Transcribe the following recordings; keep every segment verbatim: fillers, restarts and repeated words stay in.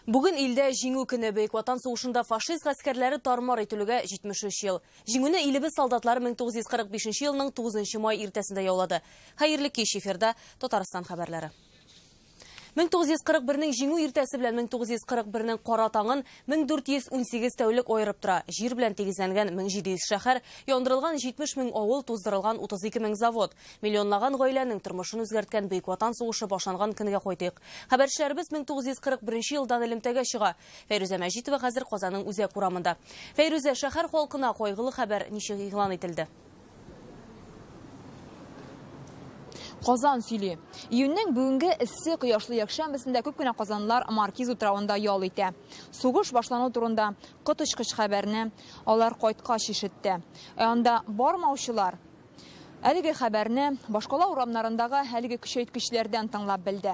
Бүген илдә җиңү көне Бөек Ватан сугышында фашист гаскәрләре тармар ителүгә җитмеш өч ел. Җиңүне илебез солдатлары мең тугыз йөз кырык бишенче елның тугызынчы май иртәсендә яулады. Хәерле кич, эфирда Татарстан хәбәрләре. мең тугыз йөз кырык бернең җиңү иртәсе белән мең тугыз йөз кырык бернең кара таңын мең дүрт йөз унсигез тәүлек аерып тора. Җир белән тигезләнгән мең җиде йөз шәһәр, яндырылган җитмеш мең авыл, туздырылган утыз ике мең завод, миллионлаган гаиләнең тормышын үзгәрткән Бөек Ватан сугышы башланган көнгә кайтыйк. Хәбәрчеләребез мең тугыз йөз кырык беренче елдан элемтәгә чыга. Фәйрүзә Мәҗитова хәзер Казанның үзәк урамында. Фәйрүзә, шәһәр халкына кайгылы хәбәр ничек игълан ителде? Казан сөйли. Июньнең бүгенге эссе кояшлы якшәмбесендә күп кенә казанлылар Маркиз утравында ял итә. Сугыш башлану турында коточкыч хәбәрне алар кайткач ишетте. Анда бармаучылар әлеге хәбәрне башкала урамнарындагы әлеге көчәйткечләрдән тыңлап белде.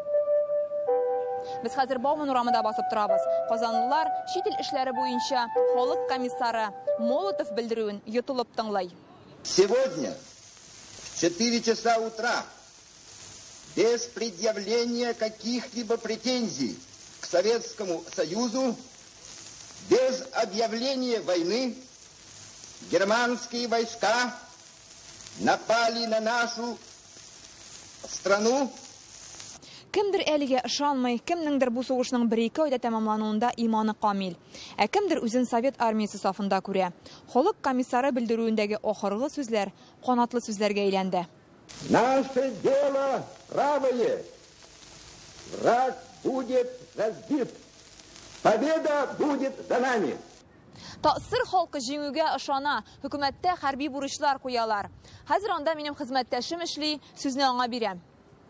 Без хәзер Бауман урамында басып торабыз. Казанлылар чит ил эшләре буенча халык комиссары Молотов белдерүен йотылып тыңлай. Сегодня в четыре часа утра, без предъявления каких-либо претензий к Советскому Союзу, без объявления войны, германские войска напали на нашу страну. Кемдер әлегә ышанмый, кемнеңдер бу сугышның бер-ике айда тәмамлануында иманы камил. Ә кемдер үзен Совет армиясе сафында күрә. Халык комиссары белдерүендәге ахыргы сүзләр канатлы сүзләргә әйләнде. Наше дело правое. Враг будет разбит. Победа будет за нами. Тасыр халкы җиңүгә ышана, хөкүмәттә хәрби бурычлар куялар. Хәзер анда минем хезмәттәшем эшли, сүзне аңа бирәм.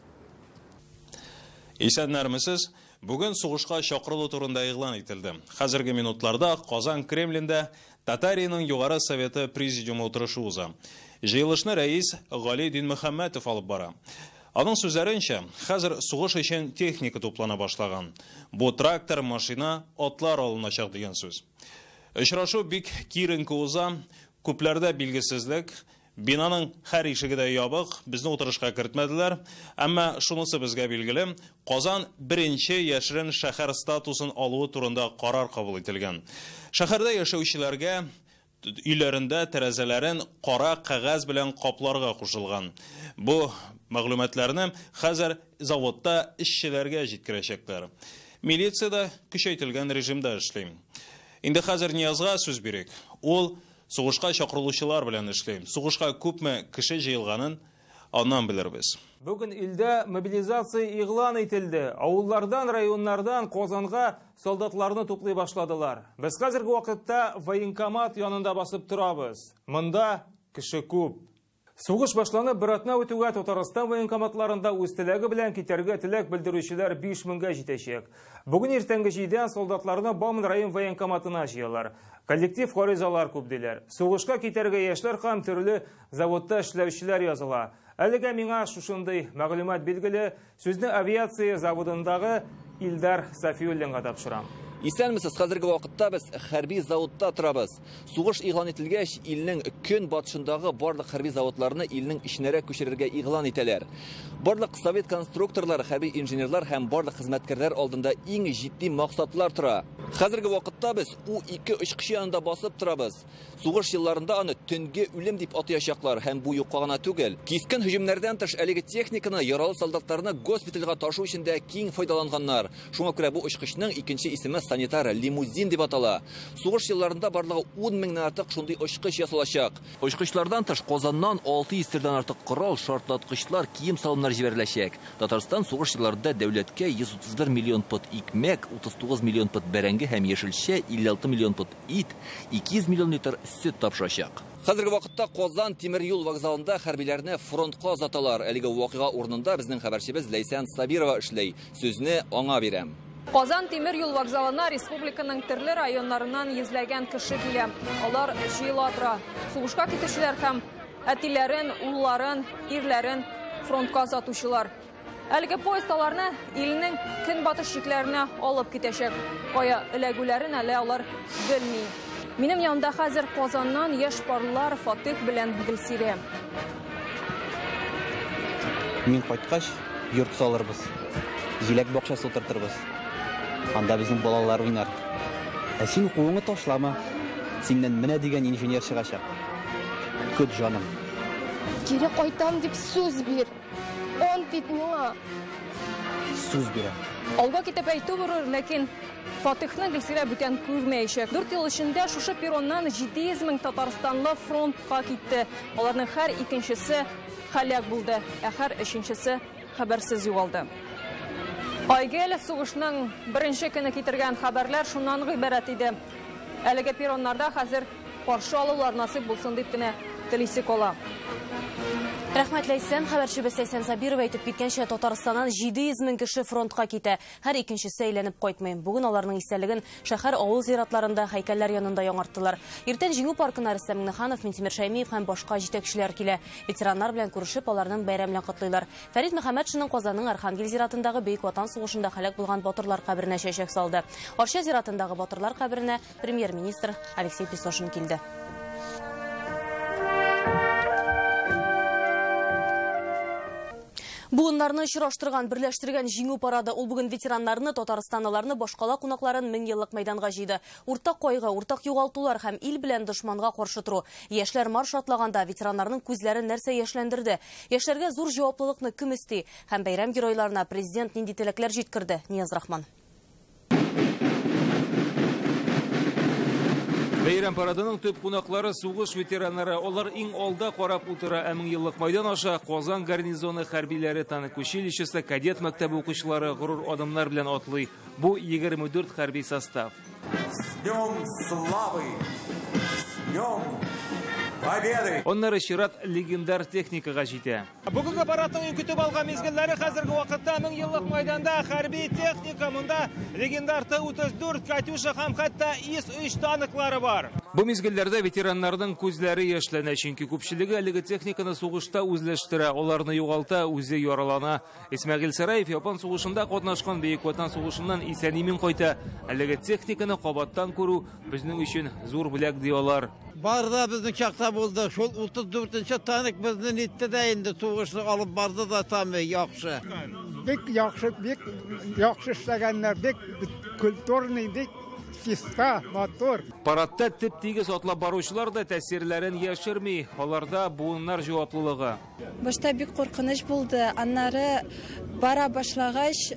Исәннәрмесез, бүген сугышка чакырылу турында игълан ителде. Хәзерге минутларда Казан Кремлендә Татарияның югары советы президиумы утырышы уза. Җыелышны рәис Гали Динмөхәммәтов алып бара. Аның сүзләренчә, хәзер сугыш өчен техника туплана башлаган. Бу трактор, машина, атлар алыначак дигән сүз. Очрашу бик киеренке уза, күпләрдә билгесезлек. Бинаның һәр ишеге дә ябык, безне утырышка кертмәделәр, әмма шунысы безгә билгеле, Казан беренче яшерен шәһәр статусын алуы турында карар кабул ителгән. Шәһәрдә яшәүчеләргә өйләрендә тәрәзәләрен кара кәгазь белән капларга кушылган. Бу мәгълүматларны хәзер заводта эшчеләргә җиткерәчәкләр. Милициядә көчәйтелгән режимда эшли. Инде хәзер Ниязга сүз бирик. Ул сугышка чакырылучылар белән эшләйм. Сугышка күпме кеше җыелганын аннан белербез. Бүген илдә мобилизация игълан ителде. Авыллардан, районнардан Казанга солдатларны туплый башладылар. Без хәзерге вакытта военкомат янында басып торабыз. Монда кеше күп. Сугыш башланып бер атна үтүгә Татарстан военкоматларында үз теләге белән китәргә теләк белдерүчеләр биш меңгә җитәчәк. Бүген иртәнге җидән солдатларны Бауман район военкоматына җыялар. Коллектив гаризалар күп диләр. Сугышка китәргә яшьләр һәм төрле заводта эшләүчеләр языла. Әлегә миңа шушындый мәгълүмат билгеле, сүзне авиация заводындагы Илдар Сафиуллинга тапшырам. Исәнмесез, хәзерге вакытта без хәрби заводта торабыз. Сугыш игълан ителгәч, илнең көн батышындагы барлык хәрби заводларны илнең ичнәрәк күчерергә игълан итәләр. Барлык совет конструкторлар, хәрби инженерлар һәм барлык хезмәткәрләр алдында иң җитди максатлар тора. Хәзерге вакытта без У ике очкыч янында басып торабыз. Сугыш елларында аны төнгә үлем дип атаячаклар һәм бу юкка гына түгел. Кискен һөҗүмнәрдән тыш әлеге техниканы, яралы солдатларны госпитальгә ташу өчен дә киң файдаланганнар. Шуңа күрә бу очкычның икенче исеме санитар лимузин дип атала. Сугыш елларында барлыгы ун меңнән артык шундый очкыч ясалачак. Очкычлардан тыш Казаннан алты йөз тирдән артык корал, шартлаткычлар, кием салымнар җибәреләчәк. Татарстан сугыш елларында дәүләткә йөз утыз бер миллион пот икмәк, утыз тугыз миллион пот бәрәңге һәм яшелчә, илле алты миллион пот ит, ике йөз миллион литр сөт тапшырачак. Хәзерге вакытта Казан тимер юл вокзалында хәрбиләрне фронтка озаталар. Әлеге вакыйга урынында безнең хәбәрчебез Ләйсән Сабирова эшләй. Сүзне аңа бирәм. Казан тимер юл вокзалына республиканың төрле районнарыннан йөзләгән кеше килә. Алар җыела тора. Сугышка китүчеләр һәм әтиләрен, улларын, ирләрен фронтка озатучылар. Әлеге поездаларны илнең көнбатыш чикләренә алып китәчәк. Кая эләгүләрен әле алар белми. Минем янда хәзер Казаннан яшь парлар Фатих белән Гөлсирә. Мин кайткач, йорт салырбыз. Җиләк бакчасы утыртырбыз. анда безнең балалар уйнар. Ә син куыңны ташлама. Синнән менә дигән инженер чыгачак. Көт җаным. Кире кайтам дип сүз бир. Он бит миңа. Сүз бирәм. Алга китеп әйтү булыр, ләкин Фатихны Гөлсирә бүтән күрмәячәк. Дүрт ел эчендә шушы перроннан җиде йөз мең татарстанлы фронтка китте. Аларның һәр икенчесе һәлак булды, ә һәр өченчесе хәбәрсез югалды. Айгел сугышның беренче көне китергән хәбәрләр шуннан гыйбарәт иде. Әлеге перроннарда хәзер каршы алулар насыйп булсын дип кенә телисе кала. Рәхмәт Ләйсән, хәбәрчебез Ләйсән Сабирова әйтеп киткәнчә, Татарстаннан җиде йөз мең кеше фронтка китә. Һәр икенчесе әйләнеп кайтмый. Бүген аларның истәлеген шәһәр авыл зиратларында, һәйкәлләр янында яңарттылар. Иртән җиңү паркына Рөстәм Миңнеханов, Минтимер Шәймиев һәм башка җитәкчеләр килә. Ветераннар белән күрешеп, аларның бәйрәм белән котлыйлар. Фәрит Мөхәммәтшинның Казанның Архангель зиратындагы Бөек Ватан сугышында һәлак булган батырлар каберенә чәчәк салды. Арча зиратындагы батырлар каберенә премьер-министр Алексей Песошин килде. Буыннарны очраштырган, берләштергән җиңү парады ул бүген ветераннарны, татарстанлыларны, башкала кунакларын мең еллык мәйданга җыйды. Уртак кайгы, уртак югалтулар һәм ил белән дошманга каршы туру. Яшьләр марш атлаганда ветераннарның күзләрен нәрсә яшьләндерде? Яшьләргә зур җаваплылыкны кем исти? Һәм бәйрәм геройларына президент нинди теләкләр җиткерде? Нияз Рахман. Бәйрәм парадының төп кунаклары сугыш ветераннары. Олар иң алда карап утыра. Ә мең еллык майдан аша Казан гарнизоны хәрбиләре, танк училищесы, кадет мәктәбе укучылары горур адымнар белән атлый. Бу егерме дүрт хәрби состав. С днем славы! С днем победы! Оннары чират легендар техникага җитә. Бүгенге парадның көтеп алган мизгелләре хәзерге вакытта мең еллык майданда хәрби техника, монда легендар Т утыз дүрт, Катюша һәм хәтта ИС өч танклары бар. Бу мизгелләрдә ветераннарның күзләре яшьләнә, чөнки күпчелеге әлеге техниканы сугышта үзләштерә, аларны югалта, үзе яралана. Исмәгыйль Сараев Япон сугышында катнашкан Бөек Ватан сугышыннан исән-имин кайта. Әлеге техниканы кабаттан күрү безнең өчен зур бүләк диялар. Барда безнең чакта булды. Шул утыз дүртенче танк безнең итте дә инде сугышны алып барды да тамы яхшы. Бик яхшы, бик яхшы эшләгәннәр, бик культурный, бик чиста, мотор. Парадта тип-тигез атлап баручылар да тәэсирләрен яшерми. Аларда буыннар җаваплылыгы. Башта бик куркыныч булды. Аннары бара башлагач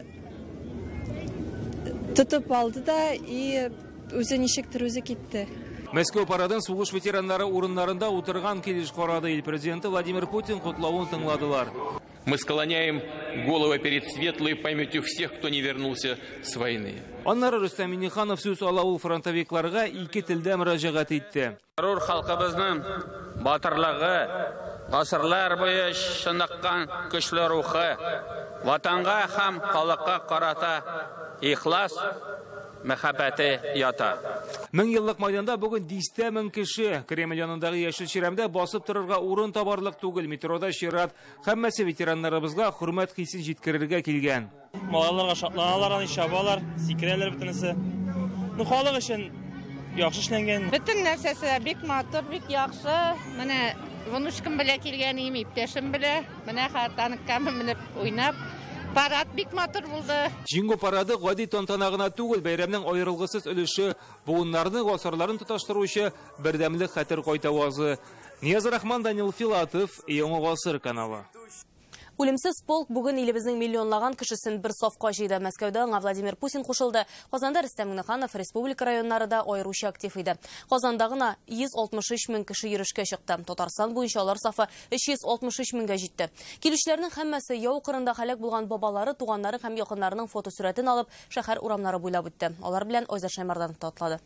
тотып алды да и үзе ничектер үзе китте. Мәскәү парадын сугыш ветераннары урыннарында утырган килеш карады. Ил президенты Владимир Путин котлавын тыңладылар. Мы склоняем головы перед светлой памятью всех, кто не вернулся с войны. Аннары Рөстәм Миңнеханов сүз ала ул фронтовикларга ике телдә мөрәҗәгать итте. Горур халкыбызның батырлыгы, гасырлар буе чыныккан көчле рухы, ватанга һәм халыкка карата ихлас мәхәббәте ята. Мең еллык майданда бүген дистә мең кеше. Кремль янындагы яшел чирамда басып торырга урын табарлык түгел. Метрода чират. Һәммәсе ветераннарыбызга хөрмәт хисен җиткерергә килгән. Малайларга шатланалар, аны чабалар, сикерәләр бөтенесе. Ну халык өчен яхшы эшләнгән. Бөтен нәрсәсе бик матур, бик яхшы. Менә внучкам белән килгәнем, иптәшем белән. Менә хатаныкка менеп уйнап парад бик матур булды. Җиңү парады гади тантана гына түгел, бәйрәмнең аерылгысыз өлеше, буыннарны, гасырларын тоташтыручы бердәмлек хәтер кайтавазы. Нияз Рахман, Данил Филатов, Яңа гасыр каналы. Үлемсез полк бүген илебезнең миллионлаган кешесен бер сафка җыйды. Мәскәүдә аңа Владимир Путин кушылды. Казанда Рөстәм Миңнеханов республика районнарында аеруча актив иде. Казанда гына йөз алтмыш өч мең кеше йөрешкә чыкты. Татарстан буенча алар сафы өч йөз алтмыш өч меңгә җитте. Килүчеләрнең һәммәсе яу кырында һәлак булган бабалары, туганнары һәм якыннарының фотосурәтен алып, шәһәр урамнары буйлап үтте. Алар белән Айзат Шаймардан татлады.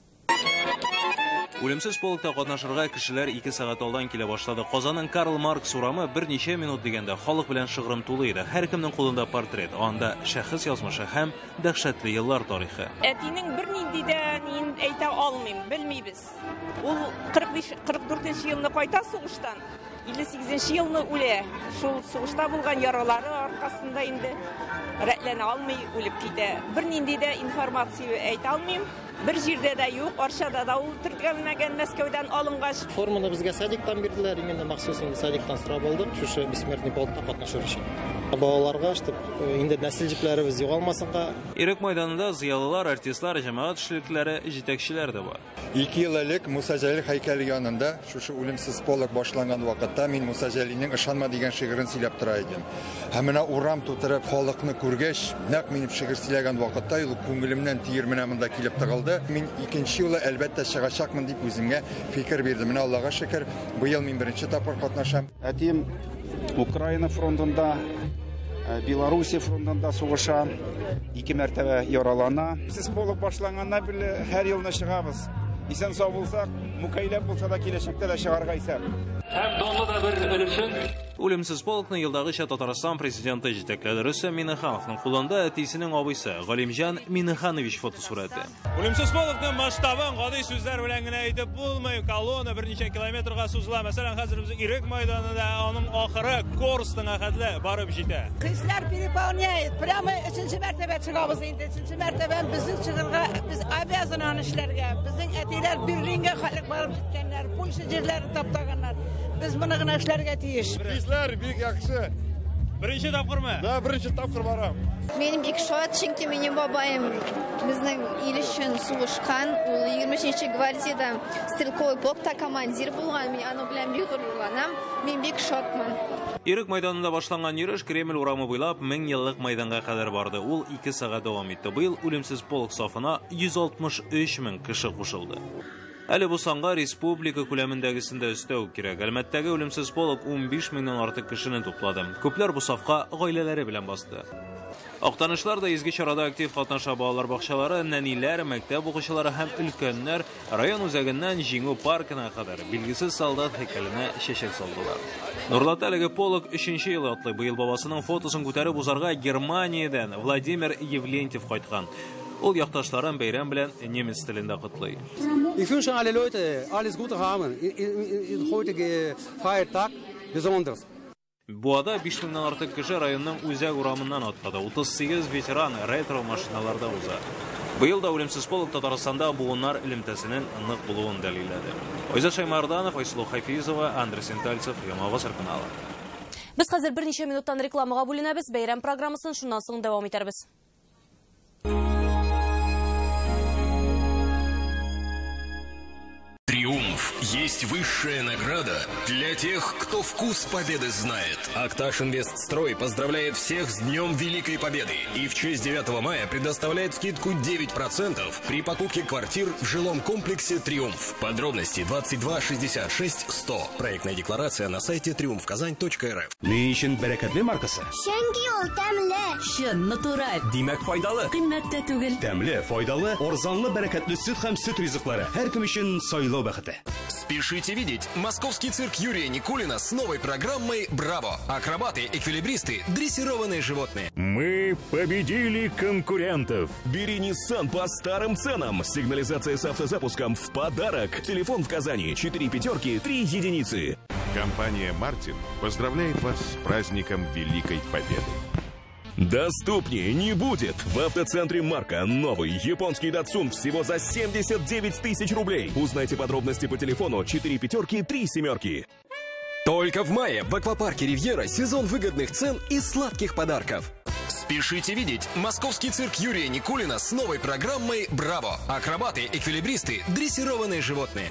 Үлемсез полкта катнашырга кешеләр ике сәгать алдан килә башлады. Казанның Карл Маркс урамы берничә минут дигәндә халык белән шыгрым тулы иде. Һәркемнең кулында портрет, анда шәхес язмышы һәм дәһшәтле еллар тарихы. Әтинең бернинди дә нин әйтә алмыйм, белмибез. Ул кырык биш кырык дүртенче елны кайта сугыштан, илле сигезенче елны үлә. Шул сугышта булган яралары аркасында инде рәтләнә алмый үлеп китә. Бернинди дә информация әйтә алмыйм. Бер җирдә дә юк, Арчада да ул төрткәлмәгән, Мәскәүдән алынгач. Форманы безгә садиктан бирделәр, инде махсус инде садиктан сорап алдык, шушы бессмертный полкта катнашыр өчен. Балаларға, чтобы инде нәсіл жіпләрібіз жоғалмасынға. Ирек майданында зиялылар, артистлар, жамағат эшлекләре, җитәкчеләр дә бар. Ике ел элек Муса Җәлил һәйкәле янында, шушы үлемсез полк башланган вакытта мин Муса Җәлилнең «Ышанма» дигән шигырен сөйләп тора идем. Һәм менә урам тутырып, халыкны күргәч, нәкъ минем шигырь сөйләгән вакытта ул күңелемнән тиер менә монда килеп тыгылды. Мин икенче юлы әлбәттә чыгачакмын дип үземгә фикер бирдем. Менә Аллага шөкер, бу ел мин беренче тапкыр катнашам. Әтием Украина фронтында, Белоруссия фронтында сугыша, ике мәртәбә яралана. Сез полк башланганнан бирле һәр елны чыгабыз. Исән сау булсак, мукайлап булса да киләчәктә дә чыгарга исәп. Һәм данлы да бер өлешен. Үлемсез полкны елдагыча Татарстан президенты җитәкләде Рөстәм Миңнехановның кулында әтисенең абыйсы Галимҗан Миңнеханович фотосурәте. Үлемсез полкның масштабын гади сүзләр белән генә әйтеп булмый. Колонна берничә километрга сузыла. Мәсәлән, хәзер без Ирек мәйданында аның ахыры Корстыңа хәтле барып җитә. Кыслар переполняет. Прямо өченче мәртәбә чыгабыз инде. Өченче мәртәбә безнең чыгырга без обязаны аны эшләргә. Безнең әтиләр Берлинга халык барып җиткәннәр. Польша җирләре таптаганнар. Biz bunu gına işlerge tiyiş. Bizler büyük yakışı. Birinci tapkırmı? Da birinci tapkır varam. Benim ilk şoat çünkü benim babayım bizden ilişkin suğuşkan. O yigirme üçüncü gvardiyada stilkoy polkta komandir bulgan. Ben onu bilen bir gururlanam. Ben bir şoatman. Ирек майданында башланган йөреш Кремль урамы буйлап мең еллык майданга кадәр барды. Ул ике сагать дәвам итте. Быел үлемсез полк сафына йөз алтмыш өч мең кеше кушылды. Әле бу санга республика күләмендәгесендә өстәү кирәк. Әлмәттәге үлемсез полк ун биш меңнән артык кешене туплады. Күпләр бу сафка гаиләләре белән басты. Актанышлар да изге чарада актив катнаша, балалар бакчалары, нәниләр, мәктәп укучылары һәм өлкәннәр район үзәгеннән Җиңү паркына кадәр билгесез солдат һәйкәленә чәчәк салдылар. Нурлат әлеге полк өченче ел атлый. Быел бабасының фотосын күтәреп узарга Германиядән Владимир Евлентьев кайткан. Ул якташларын бәйрәм белән немец телендә котлый. Ich wünsche alle Leute alles Gute haben in, in, in heutige Feiertag besonders. Буада биш меңнән артык кеше районның үзәк урамыннан атлады. утыз сигез ветеран ретро машиналарда уза. Быел да үлемсез полк Татарстанда буыннар элемтәсенең нык булуын дәлилләде. Айзат Шаймарданов, Айсулу Хайфизова, Андрей Сентальцев, Яңа Гасыр каналы. Без хәзер берничә минуттан рекламага бүленәбез. Бәйрәм программасын шуннан соң дәвам итәрбез. Триумф есть высшая награда для тех, кто вкус победы знает. Акташ Инвестстрой поздравляет всех с Днем Великой Победы и в честь девятого мая предоставляет скидку девять процентов при покупке квартир в жилом комплексе «Триумф». Подробности двадцать два шестьдесят шесть сто. Проектная декларация на сайте триумф казань точка эр эф. Ne için bereketli markası? Şengi ol, tәмле. Şen, natural. Demek faydalı. Kıymetli түгел. Tәмле, faydalı, orzanlı, bereketli süt hem süt rızıkları. Her kim için sayılı бәхете. Спешите видеть московский цирк Юрия Никулина с новой программой «Браво». Акробаты, эквилибристы, дрессированные животные. Мы победили конкурентов. Бери Nissan по старым ценам. Сигнализация с автозапуском в подарок. Телефон в Казани четыре пятерки, три единицы. Компания «Мартин» поздравляет вас с праздником Великой Победы. Доступнее не будет. В автоцентре «Марка» новый японский Datsun всего за семьдесят девять тысяч рублей. Узнайте подробности по телефону четыре пятерки, три семерки. Только в мае в аквапарке «Ривьера» сезон выгодных цен и сладких подарков. Спешите видеть московский цирк Юрия Никулина с новой программой «Браво». Акробаты, эквилибристы, дрессированные животные.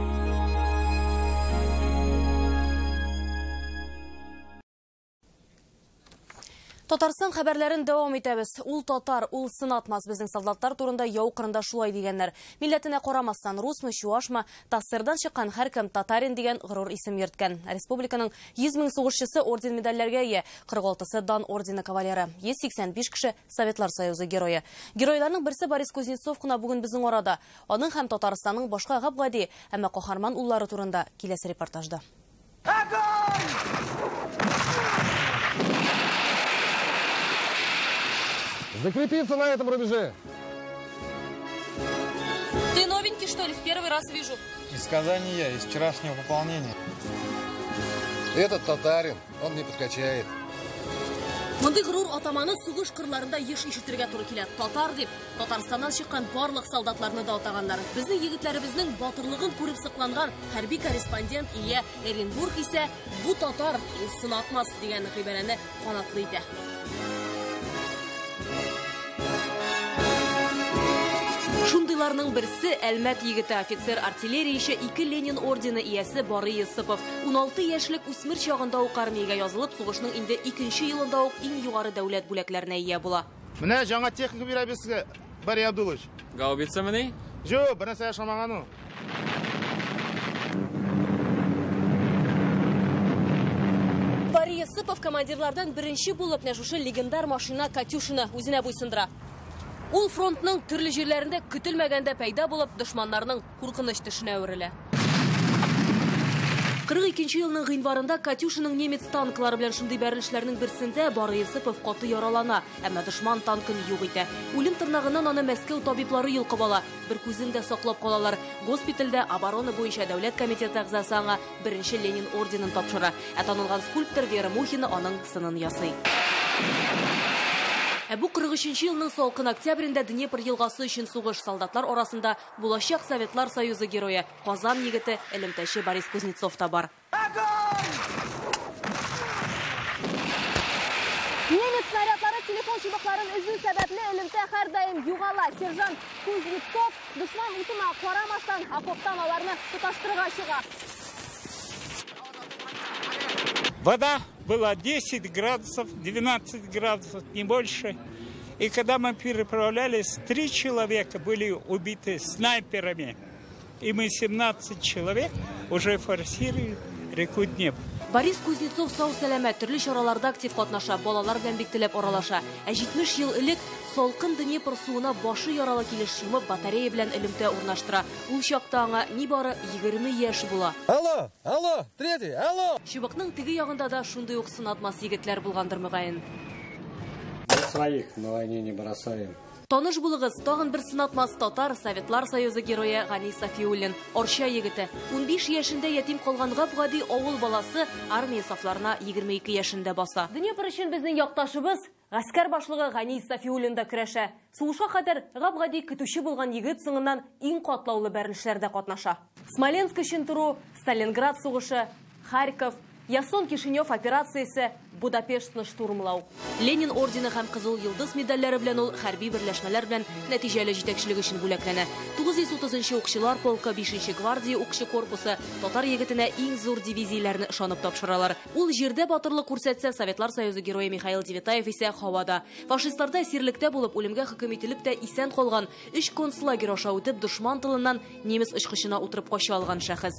Татарстан хәбәрләрен дәвам итәбез. Ул татар, ул сынатмас безнең солдатлар турында яу кырында шулай дигәннәр. Милләтенә карамастан, русмы, чуашмы, Тассырдан чыккан һәркем татарин дигән горур исем йөрткән. Республиканың йөз мең сугышчысы орден медальләргә ия, кырык алтысы дан ордены кавалеры, йөз сиксән биш кеше Советлар Союзы герое. Геройларның берсе Борис Кузнецов кына бүген безнең арада. Аның һәм Татарстанның башка габгади, әмма каһарман уллары турында киләсе репортажда. Закрепиться на этом рубеже. Ты новенький, что ли? В первый раз вижу. Из Казани я, из вчерашнего пополнения. Этот татарин, он не подкачает. Мындай ғырур атаманы сугыш кырларында еш ишетергә туры килә. Татар дип, Татарстаннан чыккан барлык солдатларны да атаганнар. Безнең егетләребезнең батырлыгын күреп сыкланган хәрби корреспондент Илья Эренбург исә бу татар ул сынатмас дигән гыйбарәне канатлый итә. Шундыйларның берсе Әлмәт егете офицер артиллерияче ике Ленин ордены иясе Бары Йосыпов. ун алты яшьлек үсмер чагында ук армиягә язылып, сугышның инде икенче елында ук иң югары дәүләт бүләкләренә ия була. Менә жаңа техника бирә безгә, Бари Абдулович. Гаубицамыни? Жо, бер нәрсә яшамаган ул. Бары Йосыпов командирлардан беренче булып нәшушы легендар машина Катюшаны үзенә буйсындыра. Ул фронтның төрле җирләрендә көтелмәгәндә пайда булып, дошманнарның куркыныч төшенә әверелә. кырык икенче елның гыйнварында Катюшаның немец танклары белән шундый бәрелешләрнең берсендә Бары Йосыпов каты яралана, әмма дошман танкын юк итә. Үлем тырнагыннан аны Мәскәү табиблары йолкып ала, бер күзен дә саклап калалар. Госпитальдә оборона буенча дәүләт комитеты әгъзасы аңа беренче Ленин орденын тапшыра, ә танылган скульптор Вера Мухина аның сынын ясый. Ә бу кырык өченче елның салкын октябрендә Днепр елгасы өчен сугыш солдатлар арасында булачак Советлар Союзы герое Казан егете элемтәче Борис Кузнецов та бар. Немец снарядлары телефон чыбыкларын үзү сәбәпле элемтә һәрдаим югала. Сержант Кузнецов дошман утына карамастан окоптан аларны туташтырырга чыга. Вода была десять градусов, двенадцать градусов, не больше. И когда мы переправлялись, три человека были убиты снайперами. И мы семнадцать человек уже форсировали реку Днепр. Борис Кузнецов сау сәләмәт төрле чараларда актив катнаша, балалар белән бик теләп аралаша. Ә җитмеш ел элек салкын Днепр суына башы яралы килеш чумып батарея белән элемтә урнаштыра. Ул чакта аңа нибары егерме яшь була. Алло, алло, третий, алло. Чыбыкның теге ягында да шундый ук сынатмас егетләр булгандыр мөгаен. Своих на войне не бросаем. Таныш булыгыз, тагын бер сынатмас татар Советлар Союзы герое Гани Сафиуллин, Орча егете. ун биш яшендә ятим калган гап-гади авыл баласы армия сафларына егерме ике яшендә баса. Днепр өчен безнең якташыбыз гаскәр башлыгы Гани Сафиуллин да көрәшә. Сугышка кадәр гап-гади көтүче булган егет соңыннан иң катлаулы бәрелешләрдә катнаша. Смоленск өчен туру, Сталинград сугышы, Харьков, Ясон-Кишинев операциясе, Будапештны штурмлау. Ленин ордены һәм Кызыл йолдыз медальләре белән ул хәрби берләшмәләр белән нәтиҗәле җитәкчелек өчен бүләкләнә. тугыз йөз утызынчы укчылар полкы, бишенче гвардия укчы корпусы татар егетенә иң зур дивизияләрне ышанып тапшыралар. Ул җирдә батырлык күрсәтсә, Советлар Союзы герое Михаил Девятаев исә һавада. Фашистларда әсирлектә булып, үлемгә хөкем ителеп тә исән калган өч концлагерь аша үтеп, дошман тылыннан немец очкычына утырып кача алган шәхес.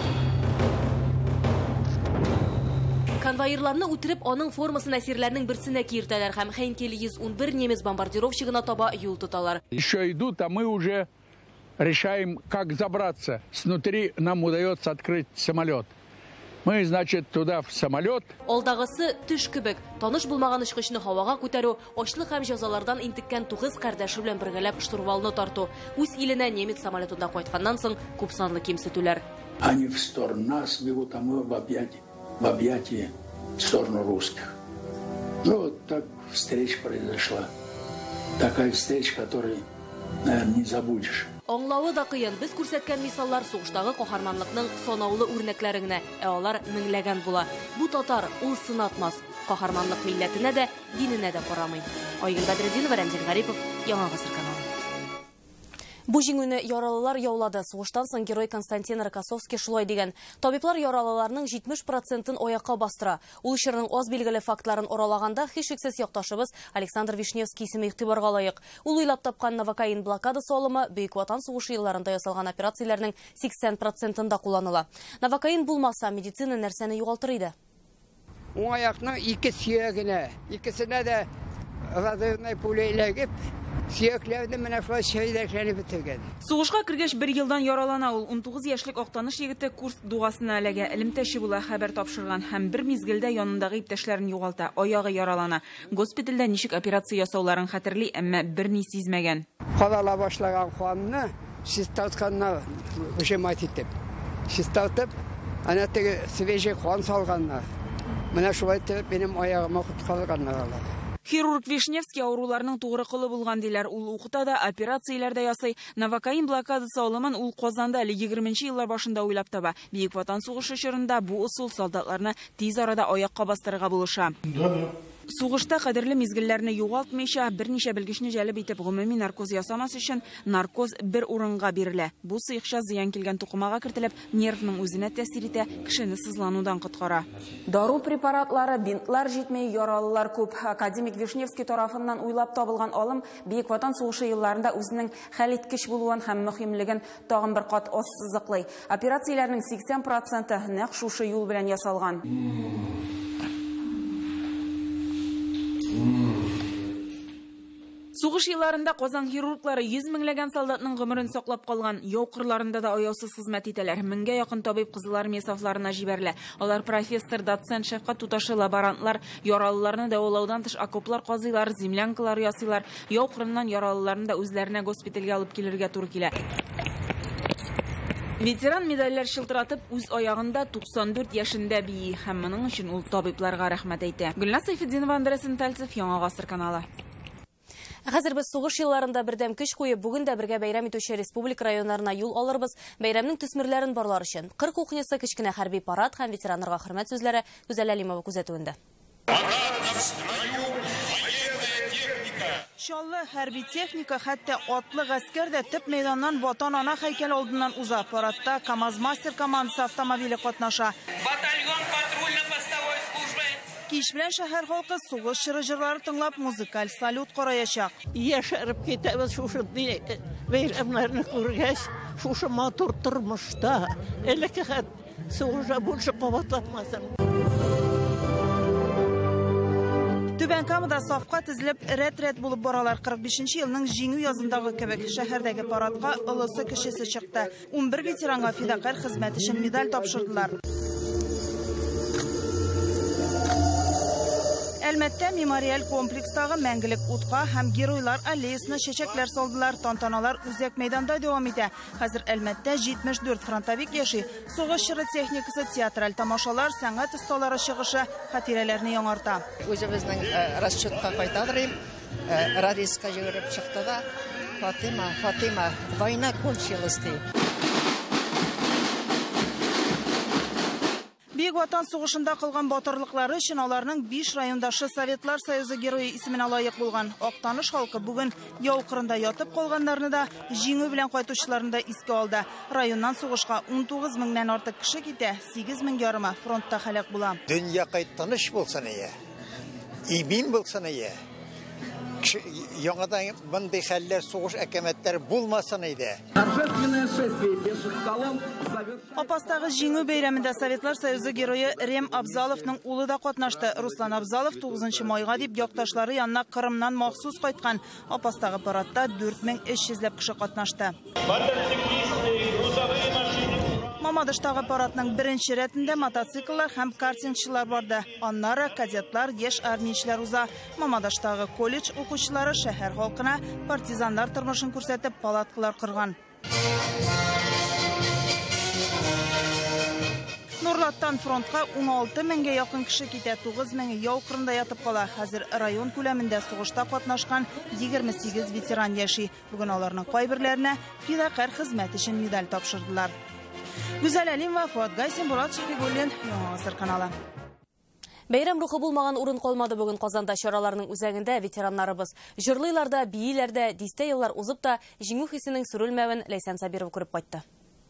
Конвоирларны үтереп, аның формасын әсирләрнең берсенә киертәләр һәм Хейнкель йөз ун бер немец бомбардировщигына таба юл тоталар. Еще идут, а мы уже решаем, как забраться. Снутри нам удается открыть самолет. Мы, значит, туда в самолет. Алдагысы төш кебек. Таныш булмаган очкычны һавага күтәрү, ачлык һәм җәзалардан интеккән тугыз кардәше белән бергәләп штурвалны тарту. Үз иленә немец самолетында кайтканнан соң күп санлы кимсетүләр. Они в сторону нас бегут, а мы в объятия. в объятии в сторону русских. Ну, вот так встреча произошла. Такая встреча, которую, наверное, не забудешь. Аңлавы да кыен. Без күрсәткән мисаллар сугыштагы каһарманлыкның санаулы үрнәкләре генә, ә алар меңләгән була. Бу татар ул сынатмас. Каһарманлык милләтенә дә, диненә дә карамый. Айгөл Бәдретдинова, Рәмзил Гарипов, Яңа гасыр каналы. Бу җиңүне яралылар яулады. Сугыштан соң герой Константин Рокоссовский шулай дигән. Табиблар яралыларның җитмеш процентын аякка бастыра. Ул чорның аз билгеле фактларын оралаганда һичшиксез якташыбыз Александр Вишневский исеме игътибарга лаек. Ул уйлап тапкан Новокаин блокада салымы Бөек Ватан сугышы елларында ясалган операцияләрнең сиксән процентында кулланыла. Новокаин булмаса, медицина нәрсәне югалтыр иде? Уң аякның ике сөягенә, икесенә дә разрывной пуля иләгеп, сөякләрне менә шулай шәһидәшләнеп бетергән. Сугышка кергәч бер елдан яралана ул. ун тугыз яшьлек Актаныш егете Курск дугасына эләгә, элемтәче була, хәбәр тапшырган һәм бер мизгелдә янындагы иптәшләрен югалта, аягы яралана. Госпитальдә ничек операция ясауларын хәтерли, әмма берни сизмәгән. Кадала башлаган ханны систатканна җәмәгать итеп. Систатып, ана теге свежий хан салганнар. Менә шулай итеп минем аягыма кыткалганнар алар. Хирург Вишневский ауруларның тугры кылы булган диләр. Ул укыта да, операцияләрдә ясый. Новокаин блокадасы алымын ул Казанда әле егерменче еллар башында уйлап таба. Бөек Ватан сугышы чорында бу усул солдатларны тиз арада аякка бастырырга булыша. Сугышта кадерле мизгелләрне югалтмыйча, берничә белгечне җәлеп итеп гомуми наркоз ясамас өчен наркоз бер урынга бирелә. Бу сыйкча зыян килгән тукымага кертелеп, нервның үзенә тәэсир итә, кешене сызланудан коткара. Дару препаратлары, бинтлар җитмәй, яралылар күп. Академик Вишневский тарафыннан уйлап табылган алым Бөек Ватан сугышы елларында үзенең хәлиткеч булуын һәм мөһимлеген тагын бер кат ассызыклый. Операцияләрнең сиксән проценты нәкъ шушы юл белән ясалган. Сугыш елларында Казан хирурглары йөз меңләгән солдатның гомерен саклап калган. Яу кырларында да аяусыз хезмәт итәләр. Меңгә якын табиб Кызыл армия сафларына җибәрелә. Алар профессор, доцент, шәфкать туташы лаборантлар, яралыларны дәвалаудан тыш окоплар казыйлар, землянкалар ясыйлар. Яу кырыннан яралыларны да үзләренә госпитальгә алып килергә туры килә. Ветеран медальләр шылтыратып, үз аягында туксан дүрт яшендә бии. Һәм моның өчен ул табибларга рәхмәт әйтә. Гөлназ Сайфетдинова, Андрей Сентальцев, Яңа гасыр каналы. Хәзер без сугыш елларында бердәм көч куеп, бүген дә бергә бәйрәм итүче республика районнарына юл алырбыз. Бәйрәмнең төсмерләрен барлар өчен кыр кухнясы, кечкенә хәрби парад һәм ветераннарга хөрмәт сүзләре Гүзәл Әлимова күзәтүендә. Шаллы хәрби техника, хәтта атлы гаскәр дә төп мәйданнан Ватан ана һәйкәл алдыннан уза. Парадта КамАЗ-Мастер командасы автомобиле катнаша. Батальон патрульно-постовой службы. Кич белән шәһәр халкы сугыш чыры-җырлары тыңлап музыкаль салют караячак. Яшәреп китәбез шушы бәйрәмнәрне күргәч, шушы матур тормышта элекке сугышка больше кабатланмасын. Түбән Камада сафка тезелеп рәт-рәт булып баралар. кырык бишенче елның җиңү язындагы кебек шәһәрдәге парадка олысы кешесе чыкты. ун бер ветеранга фидакарь хезмәт өчен медаль тапшырдылар. Әлмәттә мемориаль комплекстагы мәңгелек утка һәм геройлар аллеясына чәчәкләр салдылар. Тантаналар үзәк мәйданда дәвам итә. Хәзер Әлмәттә җитмеш дүрт фронтовик яши. Сугыш чоры техникасы, театраль тамашалар, сәнгать осталары чыгышы хатирәләрне яңарта. Үзебезнең расчетка кайтадырым. Радиска җигереп чыкты да Фатима, Фатима, война кончилась ди. Бөек Ватан сугышында кылган батырлыклары өчен аларның биш райондашы Советлар Союзы герое исеменә лаек булган. Актаныш халкы бүген яу кырында ятып калганнарны да, җиңү белән кайтучыларны да искә алды. Районнан сугышка ун тугыз меңнән артык кеше китә, сигез мең ярымы фронтта һәлак була. Дөнья кайтыныш булсын ие. Имин булсын ие. Яңадан мондый хәлләр, сугыш әкәмәтләр булмасын иде. Апастагы җиңү бәйрәмендә Советлар Союзы герое Рем Абзаловның улы да катнашты. Руслан Абзалов тугызынчы майга дип якташлары янына Кырымнан махсус кайткан. Апастагы парадта дүрт мең өч йөзләп кеше катнашты. Мамадыштагы парадның беренче рәтендә мотоцикллар һәм картингчылар барды. Аннары кадетлар, яшь армиячеләр уза. Мамадыштагы колледж укучылары шәһәр халкына партизаннар тормышын күрсәтеп палаткалар кырган. Нурлаттан фронтка ун алты меңгә якын кеше китә, тугыз меңе яу кырында ятып кала. Хәзер район күләмендә сугышта катнашкан егерме сигез ветеран яши. Бүген аларның кайберләренә фидакарь хезмәт өчен медаль тапшырдылар. Гүзәл Әлимова, Фуат Гайсин, Бурат Шәфигуллин, Яңа гасыр каналы. Бәйрәм рухы булмаган урын калмады бүген Казанда чараларның үзәгендә ветераннарыбыз. Җырлыйларда, бииләрдә, дистә еллар узып та җиңү хисенең сүрелмәвен Ләйсән Сабиров күреп кайтты.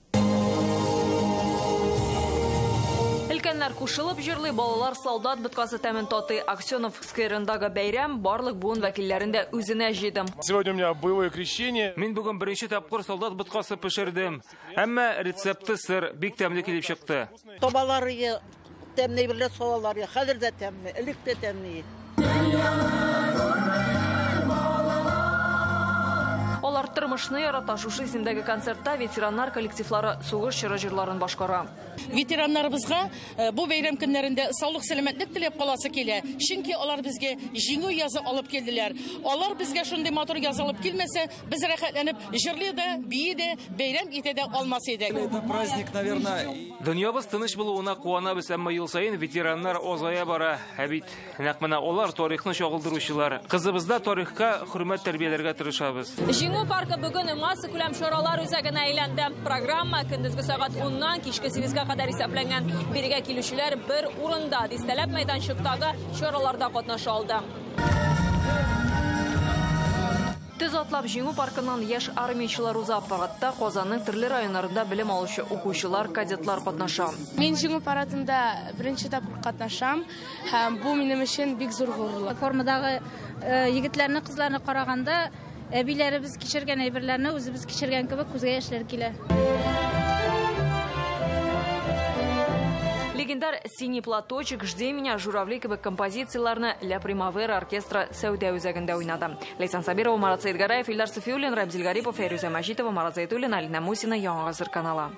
Өлкәннәр кушылып җырлый, балалар солдат биткасы тәмен таты. Аксенов скверындагы бәйрәм барлык буын вәкилләрендә үзенә җидем. Сегодня у меня боевое крещение. Мин бүген беренче тапкыр солдат биткасы пешердем. Әмма рецепты сыр, бик тәмле килеп чыкты. Табалары тәмле берлә салалар, хәзер дә тәмле, элек тә тәмле. Алар Тормышны ярата шушы исемдәге концертта ветераннар коллективлары сугыш чоры җырларын башкара. Ветераннарыбызга бу бәйрәм көннәрендә саулык сәламәтлек теләп каласы килә. Чөнки алар безгә җиңү язы алып келделәр. Алар безгә шундый матур язы алып килмәсә, без рәхәтләнеп җырлый да, бии дә, бәйрәм итә дә алмас идек. Это праздник, наверное. Дөньябыз тыныч булуына куанабыз, әмма ел саен ветераннар азая бара. Ә бит нәкъ менә алар тарихны чагылдыручылар. Кызыбызда тарихка хөрмәт тәрбияләргә тырышабыз. Җиңү паркы бүген масса күләм чаралар үзәгенә әйләнде. Программа көндезге сәгать уннан кичке сигезгә кадәр исәпләнгән. Бирегә килүчеләр бер урында дистәләп мәйданчыктагы чараларда катнаша алды. Тез атлап җиңү паркынан яшь армиячылар уза аппаратта Казанның төрле районнарында белем алучы укучылар, кадетлар катнаша. Мин җиңү парадында беренче тапкыр катнашам һәм бу минем өчен бик зур горурлык. Формадагы егетләрне, кызларны караганда, әбиләребез кичергән әйберләрне үзебез кичергән кебек күзгә яшьләр килә. Легендар «Синий платочек», «Жди меня», «Журавли» кебек композицияларны «Ля Примавера» оркестра Сәүдә үзәгендә уйнады. Лейсан Сабирова, Марат Сәйдгараев, Илдар Суфиуллин, Рабзил Гарипов, Фәйрүзә Мәҗитова, Марат Зәйтуллин, Алина Мусина, Яңа Гасыр каналы.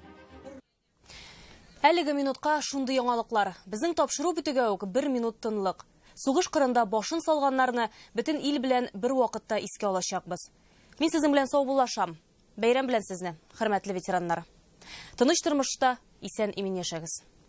Әлеге минутка шундый яңалыклар. Безнең тапшыру битүгә үк бер минут тынлык. Сугыш кырында башын салганнарны бөтен ил белән бер вакытта искә алачакбыз. Мин сезнең белән сау булашам. Бәйрәм белән сезне, хөрмәтле ветераннар. Тыныч тормышта исән имин яшәгез.